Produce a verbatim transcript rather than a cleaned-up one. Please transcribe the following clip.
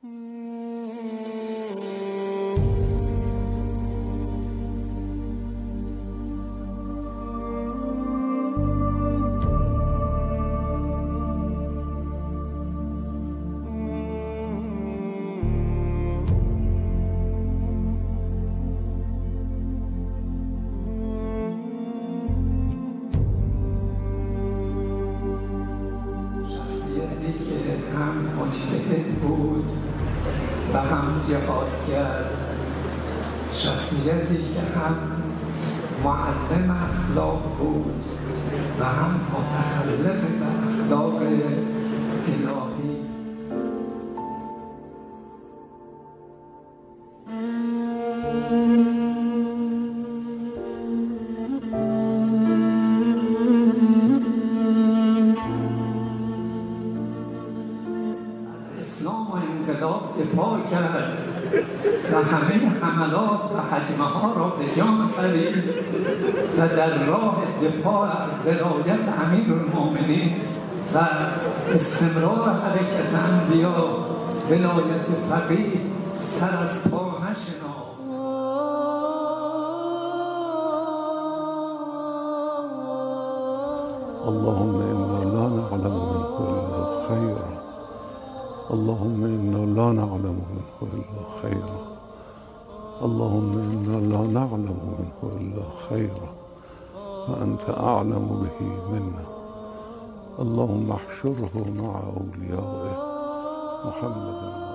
که هم مجتهد بود و هم جهاد کرد، شخصیتی که هم معلم اخلاق بود و هم متخلف به اخلاق الهی. اسلام و انقلاب دفاع کرد و همه حملات و هجمه ها را به جان خرید و در راه دفاع از ولایت امیرالمومنین و استمرار حرکت انبیا ولایت فقیه سر از پا نشناخت. اللهم انا لا نعلم منه الا خيرا، اللهم انا لا نعلم منه الا خيرا، اللهم انا لا نعلم منه الا خيرا وانت اعلم به منا. اللهم احشره مع اوليائه محمد